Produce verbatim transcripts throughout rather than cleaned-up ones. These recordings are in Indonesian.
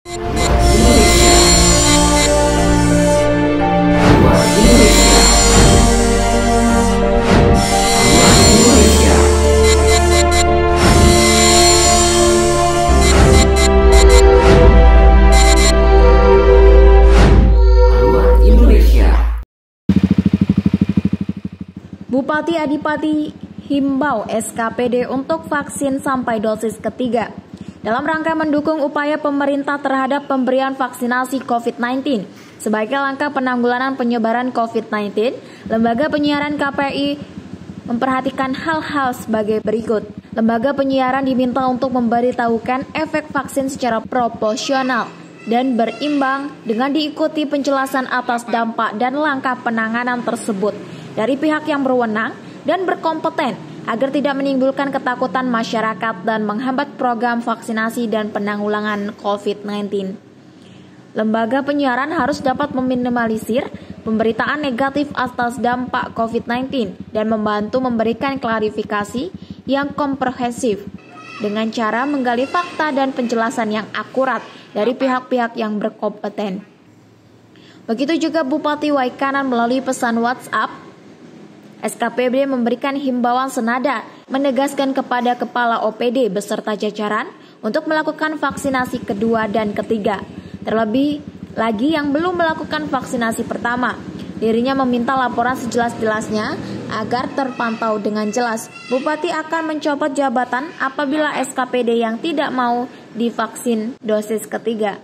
Bupati Adipati himbau S K P D untuk vaksin sampai dosis ketiga. Dalam rangka mendukung upaya pemerintah terhadap pemberian vaksinasi covid sembilan belas sebagai langkah penanggulangan penyebaran covid sembilan belas, Lembaga Penyiaran K P I memperhatikan hal-hal sebagai berikut. Lembaga penyiaran diminta untuk memberitahukan efek vaksin secara proporsional dan berimbang dengan diikuti penjelasan atas dampak dan langkah penanganan tersebut dari pihak yang berwenang dan berkompeten agar tidak menimbulkan ketakutan masyarakat dan menghambat program vaksinasi dan penanggulangan covid sembilan belas. Lembaga penyiaran harus dapat meminimalisir pemberitaan negatif atas dampak covid sembilan belas dan membantu memberikan klarifikasi yang komprehensif dengan cara menggali fakta dan penjelasan yang akurat dari pihak-pihak yang berkompeten. Begitu juga Bupati Waikanan melalui pesan WhatsApp. S K P D memberikan himbauan senada menegaskan kepada Kepala O P D beserta jajaran untuk melakukan vaksinasi kedua dan ketiga. Terlebih lagi yang belum melakukan vaksinasi pertama. Dirinya meminta laporan sejelas-jelasnya agar terpantau dengan jelas. Bupati akan mencopot jabatan apabila S K P D yang tidak mau divaksin dosis ketiga.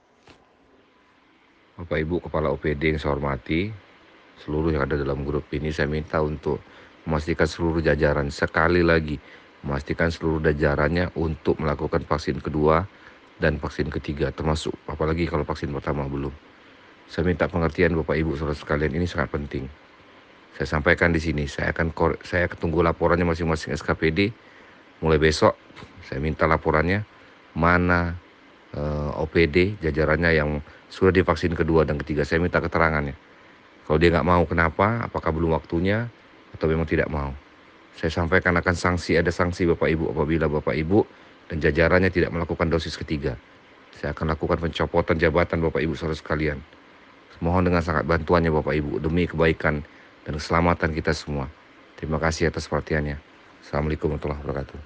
Bapak Ibu Kepala O P D yang saya hormati, seluruh yang ada dalam grup ini, saya minta untuk memastikan seluruh jajaran, sekali lagi memastikan seluruh jajarannya untuk melakukan vaksin kedua dan vaksin ketiga, termasuk apalagi kalau vaksin pertama belum. Saya minta pengertian Bapak Ibu saudara sekalian, ini sangat penting. Saya sampaikan di sini, saya akan saya tunggu laporannya masing-masing S K P D mulai besok. Saya minta laporannya mana uh, O P D jajarannya yang sudah divaksin kedua dan ketiga. Saya minta keterangannya. Kalau dia nggak mau kenapa, apakah belum waktunya, atau memang tidak mau. Saya sampaikan akan sanksi, ada sanksi Bapak Ibu apabila Bapak Ibu dan jajarannya tidak melakukan dosis ketiga. Saya akan lakukan pencopotan jabatan Bapak Ibu saudara sekalian. Mohon dengan sangat bantuannya Bapak Ibu, demi kebaikan dan keselamatan kita semua. Terima kasih atas perhatiannya. Assalamualaikum warahmatullahi wabarakatuh.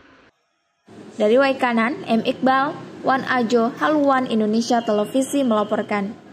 Dari Waikanan, M. Iqbal, Wan Ajo, Haluan Indonesia Televisi melaporkan.